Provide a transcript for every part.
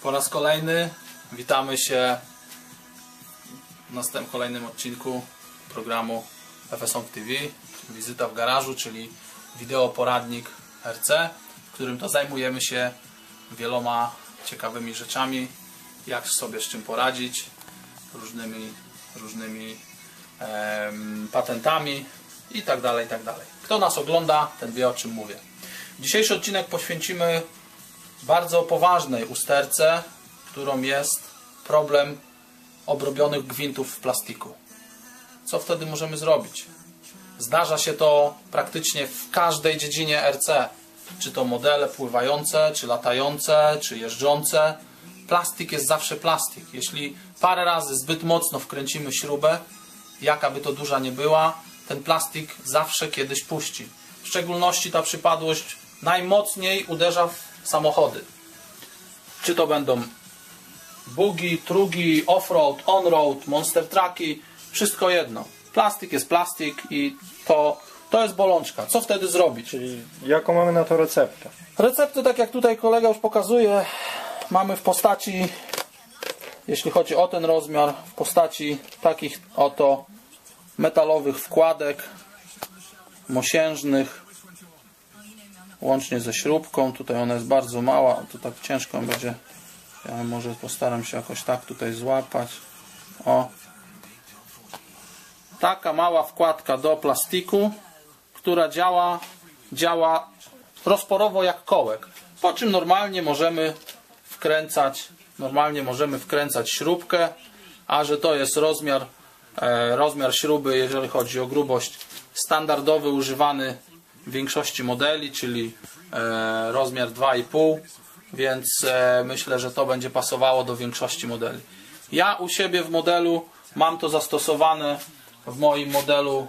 Po raz kolejny witamy się w kolejnym odcinku programu FSONG TV. Wizyta w garażu, czyli wideo poradnik RC, w którym to zajmujemy się wieloma ciekawymi rzeczami, jak sobie z czym poradzić, różnymi patentami i tak dalej, i tak dalej. Kto nas ogląda, ten wie, o czym mówię. Dzisiejszy odcinek poświęcimy bardzo poważnej usterce, którą jest problem obrobionych gwintów w plastiku. Co wtedy możemy zrobić? Zdarza się to praktycznie w każdej dziedzinie RC. Czy to modele pływające, czy latające, czy jeżdżące. Plastik jest zawsze plastik. Jeśli parę razy zbyt mocno wkręcimy śrubę, jaka by to duża nie była, ten plastik zawsze kiedyś puści. W szczególności ta przypadłość najmocniej uderza w samochody. Czy to będą bugi, trugi, off-road, on-road, monster trucki, wszystko jedno. Plastik jest plastik i to jest bolączka. Co wtedy zrobić? Czyli jaką mamy na to receptę? Receptę, tak jak tutaj kolega już pokazuje, mamy w postaci, jeśli chodzi o ten rozmiar, w postaci takich oto metalowych wkładek mosiężnych, łącznie ze śrubką. Tutaj ona jest bardzo mała, to tak ciężko będzie. Ja może postaram się jakoś tak tutaj złapać. O, taka mała wkładka do plastiku, która działa rozporowo jak kołek. Po czym normalnie możemy wkręcać śrubkę, a że to jest rozmiar śruby, jeżeli chodzi o grubość, standardowy, używany w większości modeli, czyli rozmiar 2,5, więc myślę, że to będzie pasowało do większości modeli. Ja u siebie w modelu mam to zastosowane w moim modelu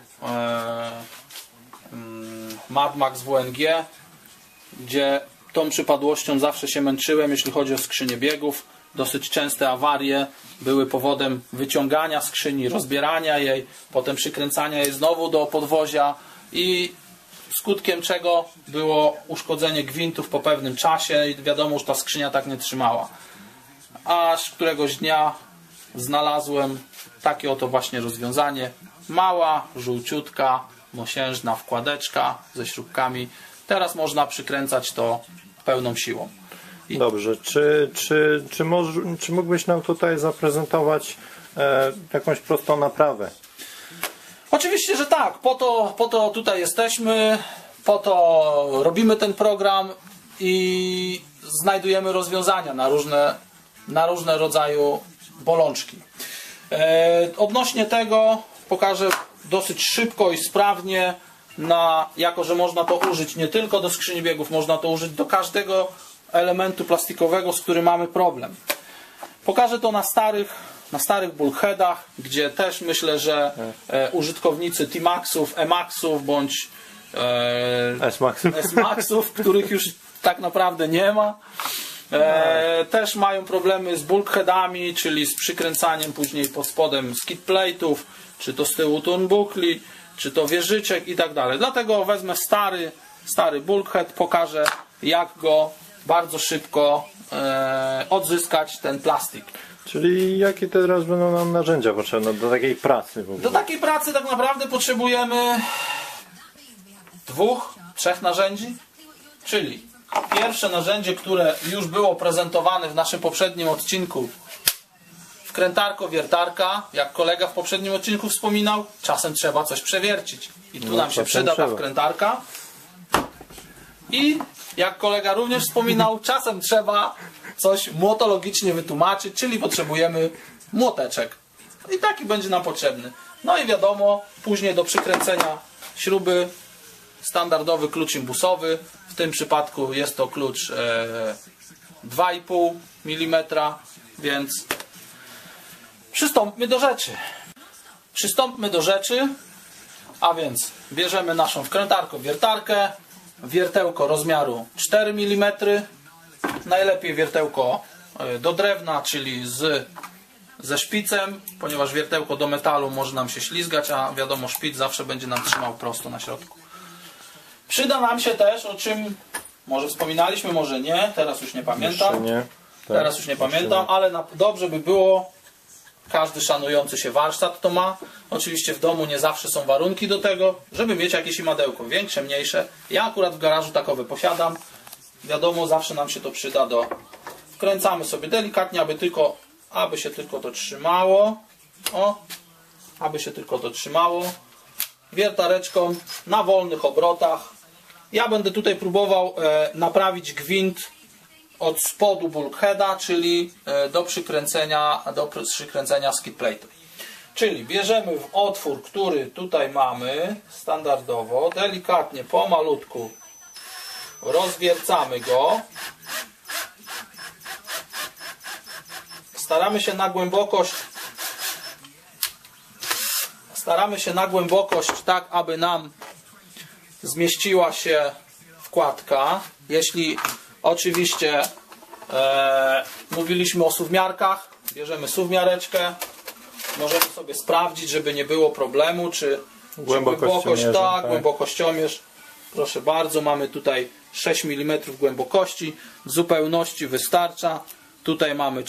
Mad Max WNG, gdzie tą przypadłością zawsze się męczyłem, jeśli chodzi o skrzynię biegów. Dosyć częste awarie były powodem wyciągania skrzyni, rozbierania jej, potem przykręcania jej znowu do podwozia i skutkiem czego było uszkodzenie gwintów po pewnym czasie i wiadomo, że ta skrzynia tak nie trzymała. Aż któregoś dnia znalazłem takie oto właśnie rozwiązanie. Mała, żółciutka, mosiężna wkładeczka ze śrubkami. Teraz można przykręcać to pełną siłą. Dobrze, czy mógłbyś nam tutaj zaprezentować jakąś prostą naprawę? Oczywiście, że tak. Po to tutaj jesteśmy, po to robimy ten program i znajdujemy rozwiązania na różne rodzaju bolączki. Odnośnie tego pokażę dosyć szybko i sprawnie, jako że można to użyć nie tylko do skrzyni biegów, można to użyć do każdego elementu plastikowego, z którym mamy problem. Pokażę to na starych bulkheadach, gdzie też myślę, że użytkownicy T-Maxów, E-Maxów bądź S-Maxów, których już tak naprawdę nie ma, też mają problemy z bulkheadami, czyli z przykręcaniem później pod spodem skid plate'ów, czy to z tyłu turnbuckli, czy to wieżyczek i tak dalej. Dlatego wezmę stary bulkhead, pokażę, jak go bardzo szybko odzyskać ten plastik. Czyli jakie teraz będą nam narzędzia potrzebne do takiej pracy? W ogóle? Do takiej pracy tak naprawdę potrzebujemy 2-3 narzędzi. Czyli pierwsze narzędzie, które już było prezentowane w naszym poprzednim odcinku, wkrętarko-wiertarka. Jak kolega w poprzednim odcinku wspominał, czasem trzeba coś przewiercić. I tu nam się przyda ta wkrętarka. I jak kolega również wspominał, czasem trzeba coś młotologicznie wytłumaczyć, czyli potrzebujemy młoteczek. I taki będzie nam potrzebny. No i wiadomo, później do przykręcenia śruby standardowy klucz imbusowy. W tym przypadku jest to klucz 2,5 mm, więc przystąpmy do rzeczy. A więc bierzemy naszą wkrętarko-wiertarkę, wiertełko rozmiaru 4 mm, najlepiej wiertełko do drewna, czyli ze szpicem, ponieważ wiertełko do metalu może nam się ślizgać, a wiadomo, szpic zawsze będzie nam trzymał prosto na środku. Przyda nam się też, o czym może wspominaliśmy, może nie, teraz już nie pamiętam, Teraz już nie pamiętam, ale dobrze by było, każdy szanujący się warsztat to ma. Oczywiście w domu nie zawsze są warunki do tego, żeby mieć jakieś imadełko, większe, mniejsze. Ja akurat w garażu takowe posiadam. Wiadomo, zawsze nam się to przyda do... Wkręcamy sobie delikatnie, aby się tylko to trzymało. O, aby się tylko to trzymało. Wiertareczką na wolnych obrotach. Ja będę tutaj próbował naprawić gwint od spodu bulkheada, czyli do przykręcenia skid plate'u. Czyli bierzemy w otwór, który tutaj mamy standardowo, delikatnie, pomalutku rozwiercamy go. Staramy się na głębokość tak, aby nam zmieściła się wkładka. Jeśli oczywiście mówiliśmy o suwmiarkach, bierzemy suwmiareczkę, możemy sobie sprawdzić, żeby nie było problemu, czy głębokość, tak, głębokościomierz. Proszę bardzo, mamy tutaj 6 mm głębokości, w zupełności wystarcza. Tutaj mamy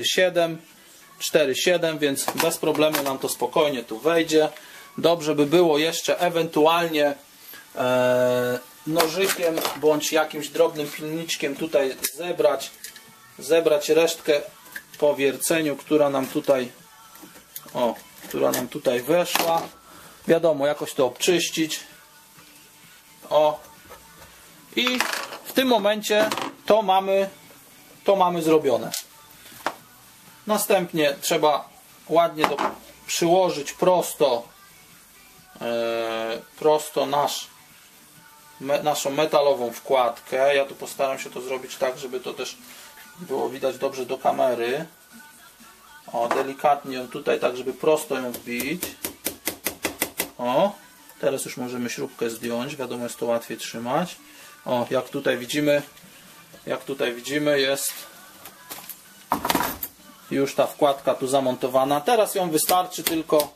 4,7, więc bez problemu nam to spokojnie tu wejdzie. Dobrze by było jeszcze ewentualnie nożykiem bądź jakimś drobnym pilniczkiem tutaj zebrać resztkę po wierceniu, która nam tutaj weszła. Wiadomo, jakoś to obczyścić. O. I w tym momencie to mamy zrobione. Następnie trzeba ładnie przyłożyć prosto naszą metalową wkładkę. Ja tu postaram się to zrobić tak, żeby to też było widać dobrze do kamery. O, delikatnie ją tutaj, tak żeby prosto ją wbić. O, teraz już możemy śrubkę zdjąć. Wiadomo, jest to łatwiej trzymać. O, jak tutaj widzimy, jest już ta wkładka tu zamontowana. Teraz ją wystarczy tylko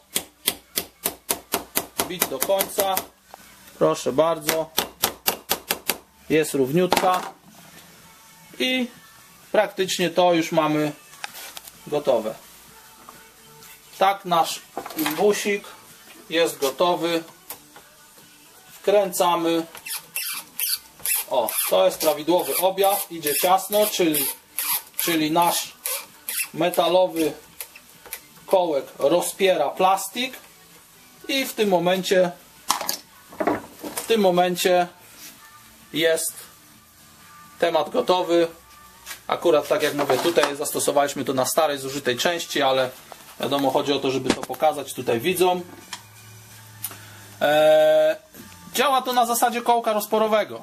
wbić do końca. Proszę bardzo. Jest równiutka. I praktycznie to już mamy gotowe. Tak nasz imbusik jest gotowy. Wkręcamy. O, to jest prawidłowy objaw. Idzie ciasno, czyli nasz metalowy kołek rozpiera plastik i w tym momencie jest temat gotowy. Akurat tak jak mówię, tutaj zastosowaliśmy to na starej, zużytej części, ale wiadomo, chodzi o to, żeby to pokazać tutaj widzom. Działa to na zasadzie kołka rozporowego.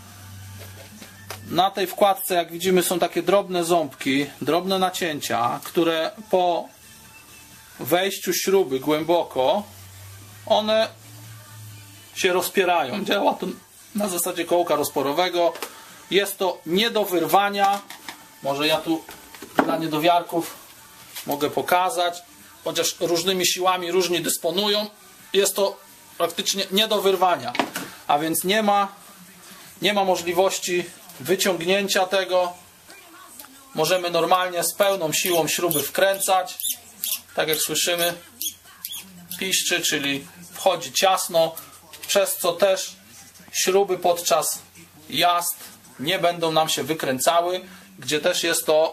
Na tej wkładce, jak widzimy, są takie drobne ząbki, drobne nacięcia, które po wejściu śruby głęboko one się rozpierają. Działa to na zasadzie kołka rozporowego. Jest to nie do wyrwania. Może ja tu dla niedowiarków mogę pokazać, chociaż różnymi siłami różni dysponują. Jest to praktycznie nie do wyrwania, a więc nie ma możliwości wyciągnięcia tego. Możemy normalnie z pełną siłą śruby wkręcać. Tak jak słyszymy, piszczy, czyli wchodzi ciasno, przez co też śruby podczas jazd nie będą nam się wykręcały, gdzie też jest to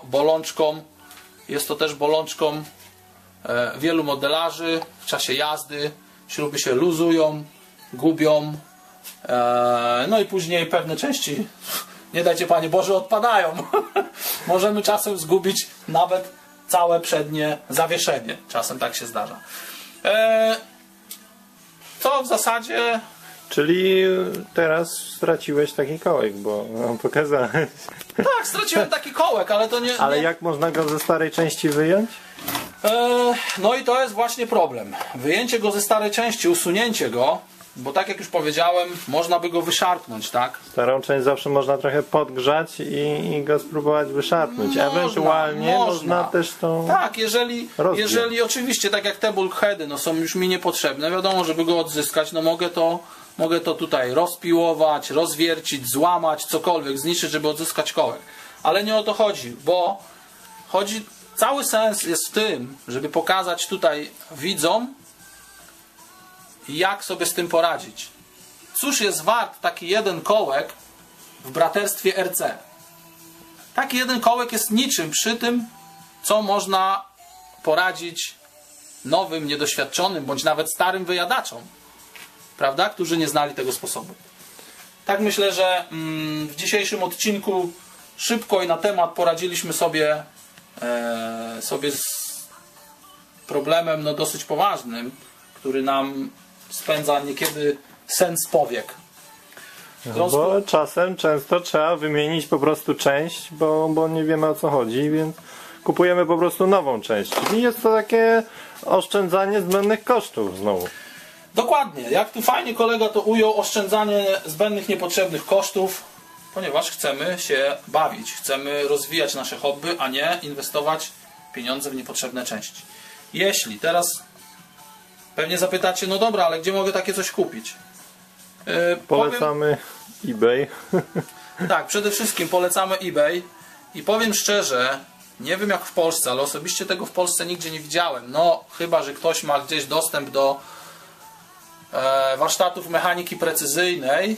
bolączką wielu modelarzy w czasie jazdy. Śruby się luzują, gubią, no i później pewne części, nie dajcie Panie Boże, odpadają. Możemy czasem zgubić nawet całe przednie zawieszenie. Czasem tak się zdarza. To w zasadzie... Czyli teraz straciłeś taki kołek, bo pokazałeś. Tak, straciłem taki kołek, ale to nie... Ale jak można go ze starej części wyjąć? No i to jest właśnie problem. Wyjęcie go ze starej części, usunięcie go, bo tak jak już powiedziałem, można by go wyszarpnąć, tak? Starą część zawsze można trochę podgrzać i go spróbować wyszarpnąć. Ewentualnie można też tą... Tak, jeżeli oczywiście, tak jak te bulkheady no, są już mi niepotrzebne, wiadomo, żeby go odzyskać, no mogę to tutaj rozpiłować, rozwiercić, złamać, cokolwiek, zniszczyć, żeby odzyskać kołek. Ale nie o to chodzi, bo cały sens jest w tym, żeby pokazać tutaj widzom, jak sobie z tym poradzić. Cóż jest wart taki jeden kołek w braterstwie RC? Taki jeden kołek jest niczym przy tym, co można poradzić nowym, niedoświadczonym, bądź nawet starym wyjadaczom, prawda? Którzy nie znali tego sposobu. Tak myślę, że w dzisiejszym odcinku szybko i na temat poradziliśmy sobie z problemem dosyć poważnym, który nam spędza niekiedy sen z powiek. Bo czasem często trzeba wymienić po prostu część, bo nie wiemy, o co chodzi, więc kupujemy po prostu nową część. Czyli jest to takie oszczędzanie zbędnych kosztów znowu. Dokładnie. Jak tu fajnie kolega to ujął, oszczędzanie zbędnych, niepotrzebnych kosztów, ponieważ chcemy się bawić, chcemy rozwijać nasze hobby, a nie inwestować pieniądze w niepotrzebne części. Jeśli teraz pewnie zapytacie, no dobra, ale gdzie mogę takie coś kupić? Polecamy eBay. Tak, przede wszystkim polecamy eBay i powiem szczerze, nie wiem jak w Polsce, ale osobiście tego w Polsce nigdzie nie widziałem. No, chyba że ktoś ma gdzieś dostęp do warsztatów mechaniki precyzyjnej,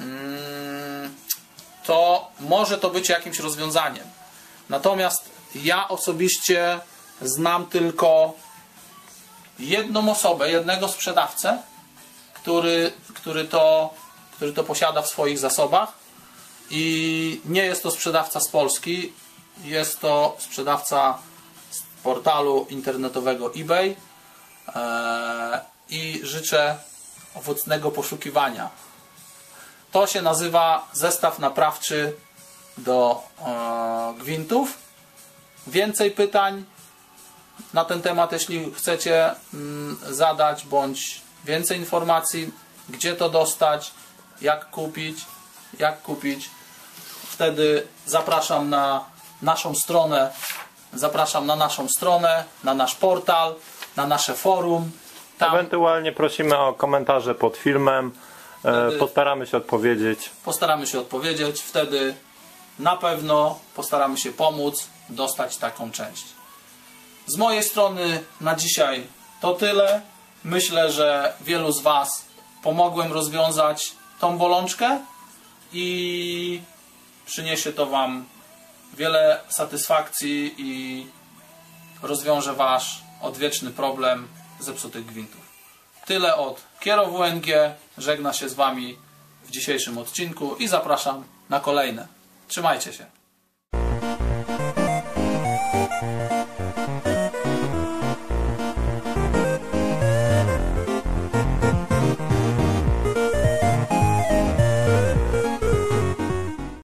to może to być jakimś rozwiązaniem. Natomiast ja osobiście znam tylko jedną osobę, jednego sprzedawcę, który to posiada w swoich zasobach i nie jest to sprzedawca z Polski, jest to sprzedawca z portalu internetowego eBay i życzę owocnego poszukiwania. To się nazywa zestaw naprawczy do gwintów. Więcej pytań na ten temat, jeśli chcecie zadać, bądź więcej informacji, gdzie to dostać, jak kupić, wtedy zapraszam na naszą stronę, na nasz portal, na nasze forum. Tam ewentualnie prosimy o komentarze pod filmem. Postaramy się odpowiedzieć. Wtedy na pewno postaramy się pomóc dostać taką część. Z mojej strony na dzisiaj to tyle. Myślę, że wielu z Was pomogłem rozwiązać tą bolączkę i przyniesie to Wam wiele satysfakcji i rozwiąże Wasz odwieczny problem zepsutych gwintów. Tyle od Kiero WNG. Żegna się z Wami w dzisiejszym odcinku i zapraszam na kolejne. Trzymajcie się.